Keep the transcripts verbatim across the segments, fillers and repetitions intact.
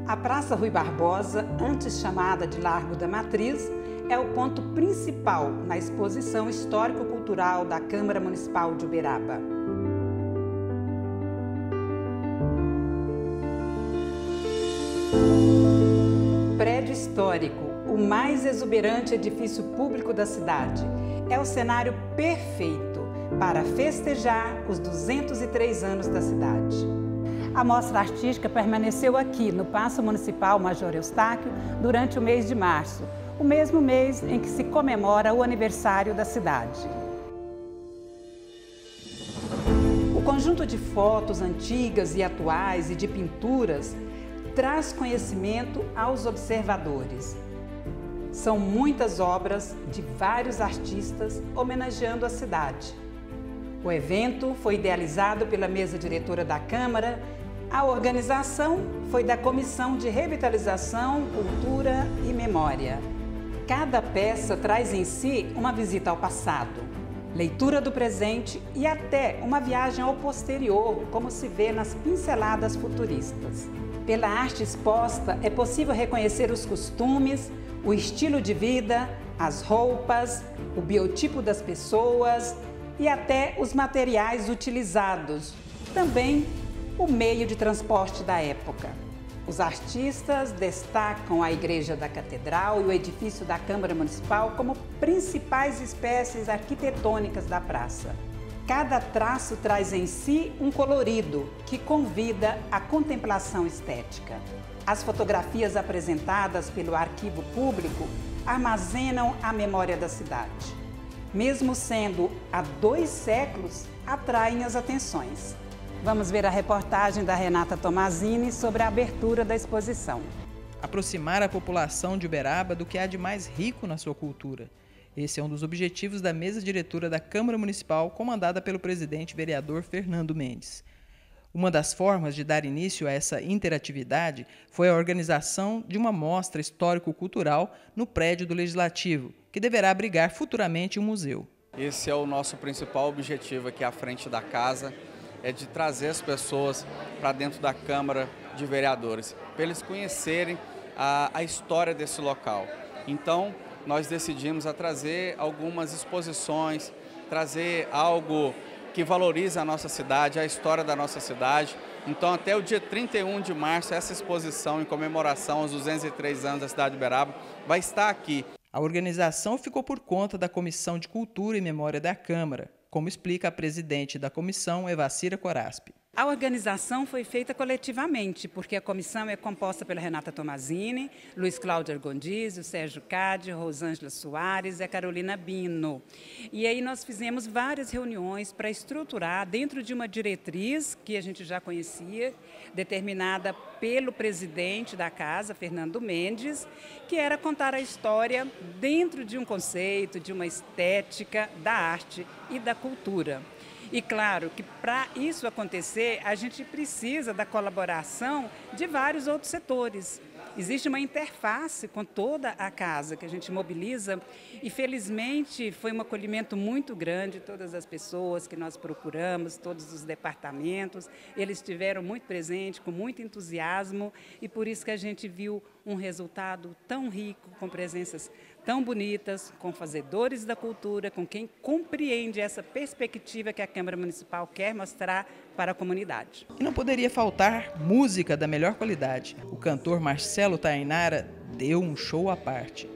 A Praça Rui Barbosa, antes chamada de Largo da Matriz, é o ponto principal na exposição histórico-cultural da Câmara Municipal de Uberaba. Prédio histórico, o mais exuberante edifício público da cidade, é o cenário perfeito para festejar os duzentos e três anos da cidade. A mostra artística permaneceu aqui no Paço Municipal Major Eustáquio durante o mês de março, o mesmo mês em que se comemora o aniversário da cidade. O conjunto de fotos antigas e atuais e de pinturas traz conhecimento aos observadores. São muitas obras de vários artistas homenageando a cidade. O evento foi idealizado pela mesa diretora da Câmara. A organização foi da Comissão de Revitalização, Cultura e Memória. Cada peça traz em si uma visita ao passado, leitura do presente e até uma viagem ao posterior, como se vê nas pinceladas futuristas. Pela arte exposta, é possível reconhecer os costumes, o estilo de vida, as roupas, o biotipo das pessoas e até os materiais utilizados. Também o meio de transporte da época. Os artistas destacam a Igreja da Catedral e o edifício da Câmara Municipal como principais espécies arquitetônicas da praça. Cada traço traz em si um colorido que convida à contemplação estética. As fotografias apresentadas pelo arquivo público armazenam a memória da cidade. Mesmo sendo há dois séculos, atraem as atenções. Vamos ver a reportagem da Renata Tomazini sobre a abertura da exposição. Aproximar a população de Uberaba do que há de mais rico na sua cultura. Esse é um dos objetivos da mesa diretora da Câmara Municipal, comandada pelo presidente vereador Fernando Mendes. Uma das formas de dar início a essa interatividade foi a organização de uma mostra histórico-cultural no prédio do Legislativo, que deverá abrigar futuramente um museu. Esse é o nosso principal objetivo aqui à frente da casa, é de trazer as pessoas para dentro da Câmara de Vereadores, para eles conhecerem a, a história desse local. Então, nós decidimos a trazer algumas exposições, trazer algo que valoriza a nossa cidade, a história da nossa cidade. Então, até o dia trinta e um de março, essa exposição em comemoração aos duzentos e três anos da cidade de Uberaba vai estar aqui. A organização ficou por conta da Comissão de Cultura e Memória da Câmara, como explica a presidente da comissão, Evacira Coraspi. A organização foi feita coletivamente, porque a comissão é composta pela Renata Tomazini, Luiz Cláudio Argondizzi, Sérgio Cade, Rosângela Soares e a Carolina Bino. E aí nós fizemos várias reuniões para estruturar dentro de uma diretriz que a gente já conhecia, determinada pelo presidente da casa, Fernando Mendes, que era contar a história dentro de um conceito, de uma estética da arte e da cultura. E claro que para isso acontecer, a gente precisa da colaboração de vários outros setores. Existe uma interface com toda a casa que a gente mobiliza e, felizmente, foi um acolhimento muito grande, todas as pessoas que nós procuramos, todos os departamentos, eles estiveram muito presentes, com muito entusiasmo e por isso que a gente viu um resultado tão rico, com presenças tão bonitas, com fazedores da cultura, com quem compreende essa perspectiva que a Câmara Municipal quer mostrar para a comunidade. E não poderia faltar música da melhor qualidade. O cantor Marcelo Tainara deu um show à parte.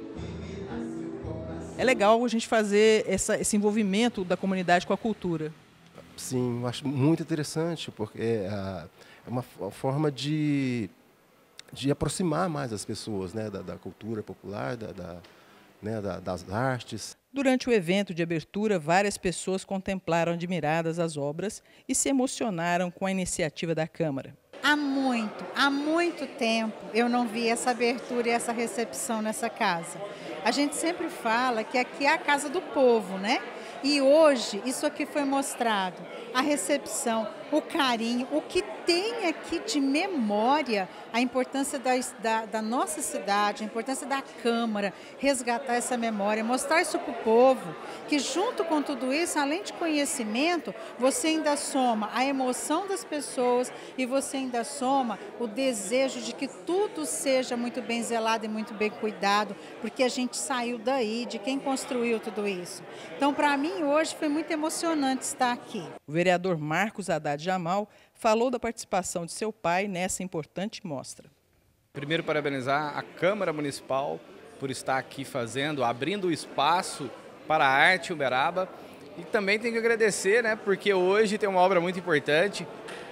É legal a gente fazer essa, esse envolvimento da comunidade com a cultura. Sim, eu acho muito interessante, porque é uma forma de, de aproximar mais as pessoas, né, da, da cultura popular, da, da, né, da, das artes. Durante o evento de abertura, várias pessoas contemplaram admiradas as obras e se emocionaram com a iniciativa da Câmara. Há muito, há muito tempo eu não vi essa abertura e essa recepção nessa casa. A gente sempre fala que aqui é a casa do povo, né? E hoje isso aqui foi mostrado, a recepção, o carinho, o que tem aqui de memória, a importância da, da, da nossa cidade, a importância da Câmara, resgatar essa memória, mostrar isso para o povo, que junto com tudo isso, além de conhecimento, você ainda soma a emoção das pessoas e você ainda soma o desejo de que tudo seja muito bem zelado e muito bem cuidado, porque a gente saiu daí, de quem construiu tudo isso. Então, para mim, hoje foi muito emocionante estar aqui. O vereador Marcos Haddad Jamal falou da participação de seu pai nessa importante mostra. Primeiro, parabenizar a Câmara Municipal por estar aqui fazendo, abrindo o espaço para a arte em Uberaba. E também tenho que agradecer, né, porque hoje tem uma obra muito importante.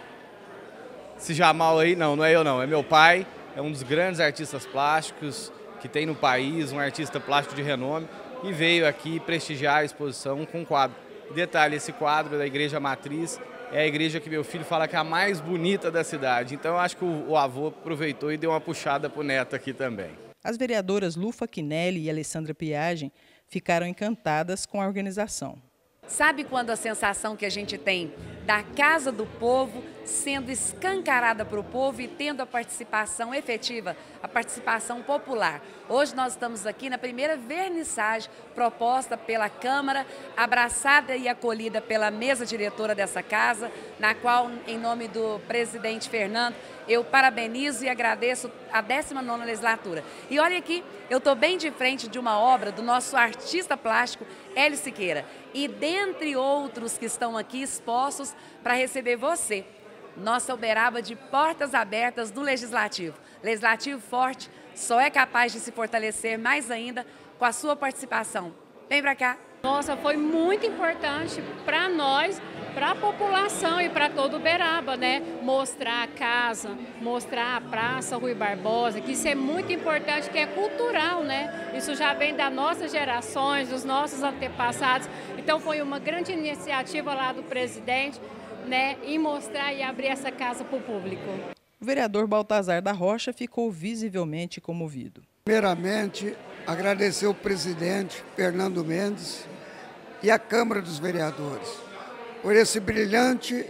Esse Jamal aí, não, não é eu não, é meu pai, é um dos grandes artistas plásticos que tem no país, um artista plástico de renome, e veio aqui prestigiar a exposição com um quadro. Detalhe, esse quadro da Igreja Matriz é a igreja que meu filho fala que é a mais bonita da cidade. Então eu acho que o, o avô aproveitou e deu uma puxada para o neto aqui também. As vereadoras Lu Fachinelli e Alessandra Piagem ficaram encantadas com a organização. Sabe quando a sensação que a gente tem da Casa do Povo sendo escancarada para o povo e tendo a participação efetiva, a participação popular? Hoje nós estamos aqui na primeira vernissagem proposta pela Câmara, abraçada e acolhida pela mesa diretora dessa casa, na qual, em nome do presidente Fernando, eu parabenizo e agradeço a décima nona legislatura. E olha aqui, eu estou bem de frente de uma obra do nosso artista plástico, Hélio Siqueira, e dentre outros que estão aqui expostos para receber você, nossa Uberaba de portas abertas do Legislativo. Legislativo forte só é capaz de se fortalecer mais ainda com a sua participação. Vem para cá. Nossa, foi muito importante para nós, para a população e para todo Uberaba, né? Mostrar a casa, mostrar a Praça Rui Barbosa, que isso é muito importante, que é cultural, né? Isso já vem das nossas gerações, dos nossos antepassados. Então foi uma grande iniciativa lá do presidente, né? Em mostrar e abrir essa casa para o público. O vereador Baltazar da Rocha ficou visivelmente comovido. Primeiramente, agradecer ao presidente Fernando Mendes e à Câmara dos Vereadores por esse brilhante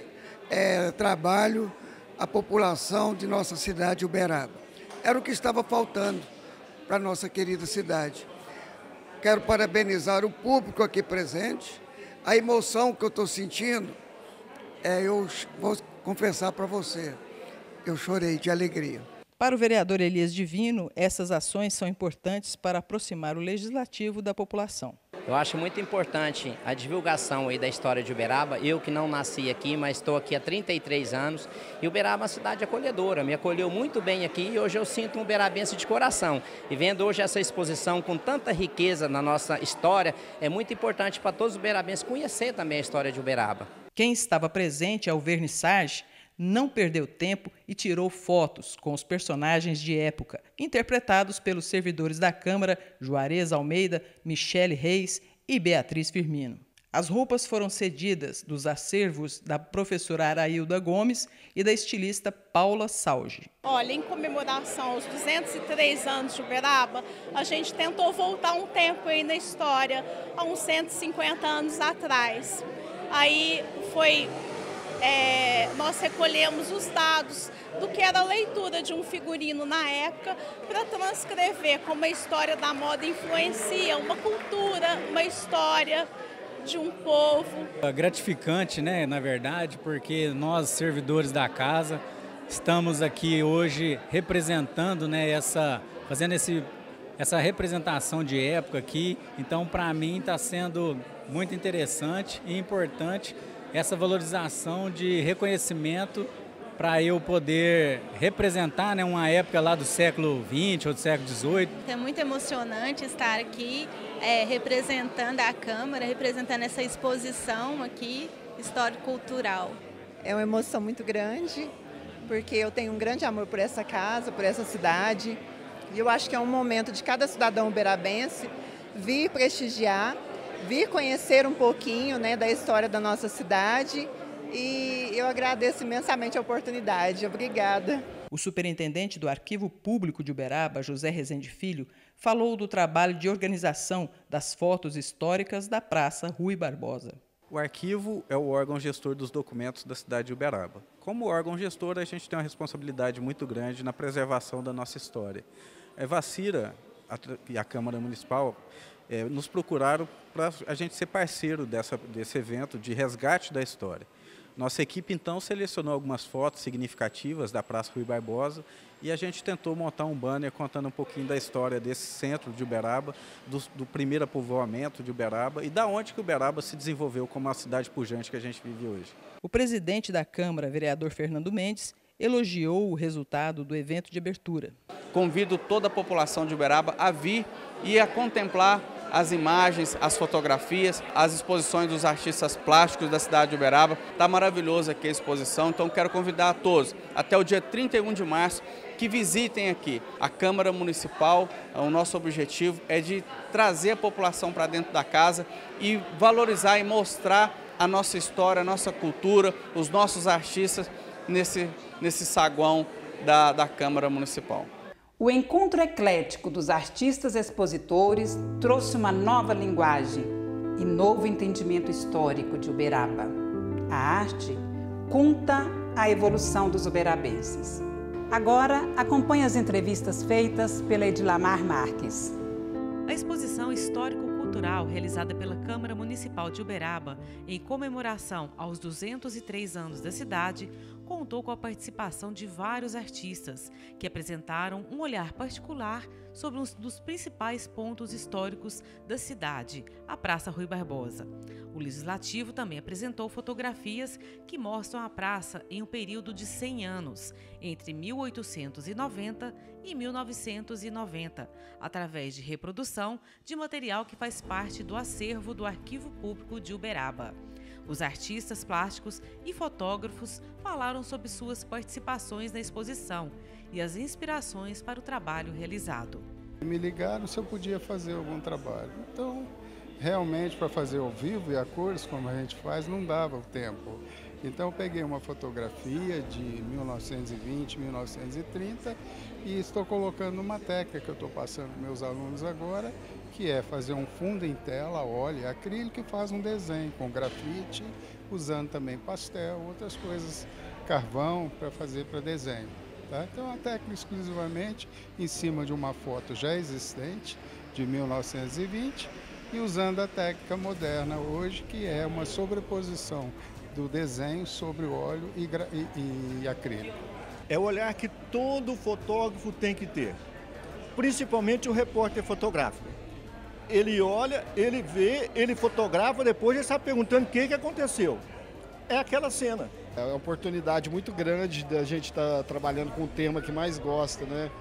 é, trabalho à população de nossa cidade Uberaba. Era o que estava faltando para a nossa querida cidade. Quero parabenizar o público aqui presente. A emoção que eu estou sentindo, é, eu vou confessar para você, eu chorei de alegria. Para o vereador Elias Divino, essas ações são importantes para aproximar o legislativo da população. Eu acho muito importante a divulgação aí da história de Uberaba. Eu que não nasci aqui, mas estou aqui há trinta e três anos. E Uberaba é uma cidade acolhedora, me acolheu muito bem aqui e hoje eu sinto um uberabense de coração. E vendo hoje essa exposição com tanta riqueza na nossa história, é muito importante para todos os uberabenses conhecer também a história de Uberaba. Quem estava presente ao vernissage não perdeu tempo e tirou fotos com os personagens de época, interpretados pelos servidores da Câmara Juarez Almeida, Michele Reis e Beatriz Firmino. As roupas foram cedidas dos acervos da professora Arailda Gomes e da estilista Paula Salge. Olha, em comemoração aos duzentos e três anos de Uberaba, a gente tentou voltar um tempo aí na história, há uns cento e cinquenta anos atrás. Aí foi... É, nós recolhemos os dados do que era a leitura de um figurino na época para transcrever como a história da moda influencia uma cultura, uma história de um povo. É gratificante, né, na verdade, porque nós, servidores da casa, estamos aqui hoje representando, né, essa, fazendo esse, essa representação de época aqui. Então, para mim, está sendo muito interessante e importante essa valorização de reconhecimento para eu poder representar, né, uma época lá do século vinte ou do século dezoito. É muito emocionante estar aqui é, representando a Câmara, representando essa exposição aqui, histórico-cultural. É uma emoção muito grande, porque eu tenho um grande amor por essa casa, por essa cidade, e eu acho que é um momento de cada cidadão uberabense vir prestigiar, vir conhecer um pouquinho, né, da história da nossa cidade, e eu agradeço imensamente a oportunidade. Obrigada. O superintendente do Arquivo Público de Uberaba, José Rezende Filho, falou do trabalho de organização das fotos históricas da Praça Rui Barbosa. O arquivo é o órgão gestor dos documentos da cidade de Uberaba. Como órgão gestor, a gente tem uma responsabilidade muito grande na preservação da nossa história. A Evacira e a Câmara Municipal é, nos procuraram para a gente ser parceiro dessa, desse evento de resgate da história. Nossa equipe, então, selecionou algumas fotos significativas da Praça Rui Barbosa e a gente tentou montar um banner contando um pouquinho da história desse centro de Uberaba, do, do primeiro povoamento de Uberaba e da onde que Uberaba se desenvolveu como a cidade pujante que a gente vive hoje. O presidente da Câmara, vereador Fernando Mendes, elogiou o resultado do evento de abertura. Convido toda a população de Uberaba a vir e a contemplar as imagens, as fotografias, as exposições dos artistas plásticos da cidade de Uberaba. Está maravilhosa aqui a exposição, então quero convidar a todos, até o dia trinta e um de março, que visitem aqui a Câmara Municipal. O nosso objetivo é de trazer a população para dentro da casa e valorizar e mostrar a nossa história, a nossa cultura, os nossos artistas nesse, nesse saguão da, da Câmara Municipal. O encontro eclético dos artistas expositores trouxe uma nova linguagem e novo entendimento histórico de Uberaba. A arte conta a evolução dos uberabenses. Agora, acompanhe as entrevistas feitas pela Edilamar Marques. A exposição histórico-cultural realizada pela Câmara Municipal de Uberaba, em comemoração aos duzentos e três anos da cidade, contou com a participação de vários artistas, que apresentaram um olhar particular sobre um dos principais pontos históricos da cidade, a Praça Rui Barbosa. O Legislativo também apresentou fotografias que mostram a praça em um período de cem anos, entre mil oitocentos e noventa e mil novecentos e noventa, através de reprodução de material que faz parte do acervo do Arquivo Público de Uberaba. Os artistas plásticos e fotógrafos falaram sobre suas participações na exposição e as inspirações para o trabalho realizado. Me ligaram se eu podia fazer algum trabalho. Então, realmente, para fazer ao vivo e a cores, como a gente faz, não dava o tempo. Então, eu peguei uma fotografia de mil novecentos e vinte, mil novecentos e trinta e estou colocando uma técnica que eu estou passando para meus alunos agora, que é fazer um fundo em tela, óleo, acrílico e faz um desenho com grafite, usando também pastel, outras coisas, carvão, para fazer para desenho. Tá? Então, é uma técnica exclusivamente em cima de uma foto já existente, de mil novecentos e vinte, e usando a técnica moderna hoje, que é uma sobreposição do desenho sobre o óleo e, e, e acrílico. É o olhar que todo fotógrafo tem que ter, principalmente o repórter fotográfico. Ele olha, ele vê, ele fotografa, depois ele está perguntando o que, que aconteceu. É aquela cena. É uma oportunidade muito grande da gente estar tá trabalhando com o tema que mais gosta, né?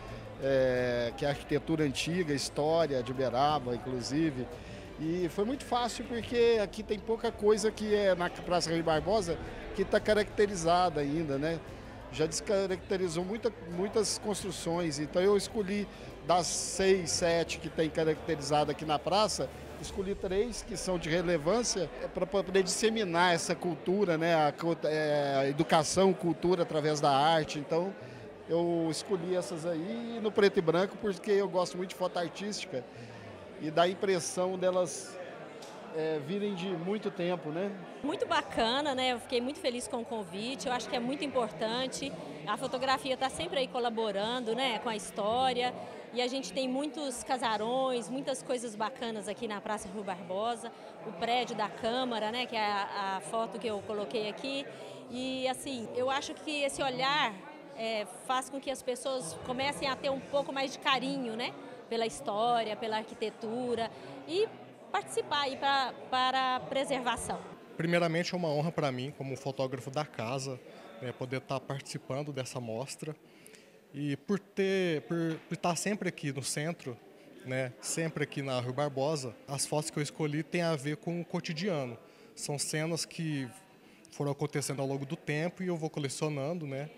É, que é a arquitetura antiga, história de Uberaba, inclusive. E foi muito fácil porque aqui tem pouca coisa que é na Praça Rui Barbosa que está caracterizada ainda, né? Já descaracterizou muita, muitas construções, então eu escolhi das seis, sete que tem caracterizada aqui na praça, escolhi três que são de relevância para poder disseminar essa cultura, né? A, a educação, cultura através da arte. Então eu escolhi essas aí no preto e branco porque eu gosto muito de foto artística e dá a impressão delas é, virem de muito tempo, né? Muito bacana, né? Eu fiquei muito feliz com o convite, eu acho que é muito importante. A fotografia está sempre aí colaborando, né, com a história. E a gente tem muitos casarões, muitas coisas bacanas aqui na Praça Rui Barbosa, o prédio da Câmara, né, que é a, a foto que eu coloquei aqui. E assim, eu acho que esse olhar é, faz com que as pessoas comecem a ter um pouco mais de carinho, né, pela história, pela arquitetura e participar aí pra, para a preservação. Primeiramente, é uma honra para mim, como fotógrafo da casa, né, poder estar participando dessa mostra. E por, ter, por, por estar sempre aqui no centro, né, sempre aqui na Rui Barbosa, as fotos que eu escolhi têm a ver com o cotidiano. São cenas que foram acontecendo ao longo do tempo e eu vou colecionando, né?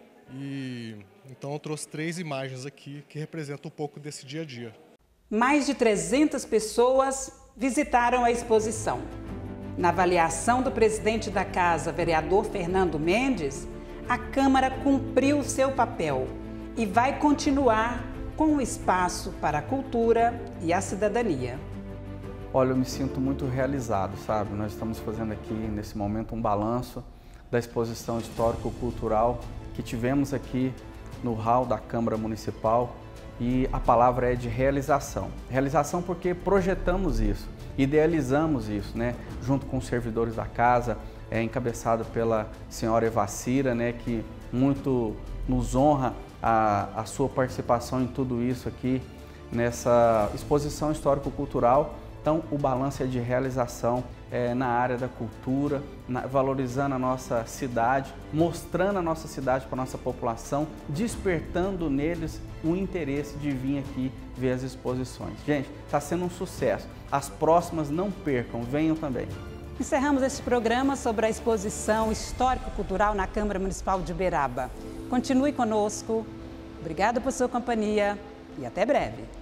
E então eu trouxe três imagens aqui que representam um pouco desse dia a dia. Mais de trezentas pessoas visitaram a exposição. Na avaliação do presidente da casa, vereador Fernando Mendes, a Câmara cumpriu seu papel e vai continuar com o espaço para a cultura e a cidadania. Olha, eu me sinto muito realizado, sabe? Nós estamos fazendo aqui, nesse momento, um balanço da exposição histórico-cultural que tivemos aqui no hall da Câmara Municipal, e a palavra é de realização. Realização porque projetamos isso, idealizamos isso, né? Junto com os servidores da casa, é encabeçado pela senhora Evacira, né? Que muito nos honra a, a sua participação em tudo isso aqui, nessa exposição histórico-cultural. Então, o balanço é de realização é, na área da cultura, na, valorizando a nossa cidade, mostrando a nossa cidade para a nossa população, despertando neles o interesse de vir aqui ver as exposições. Gente, está sendo um sucesso. As próximas não percam, venham também. Encerramos este programa sobre a exposição histórico-cultural na Câmara Municipal de Uberaba. Continue conosco. Obrigada por sua companhia e até breve.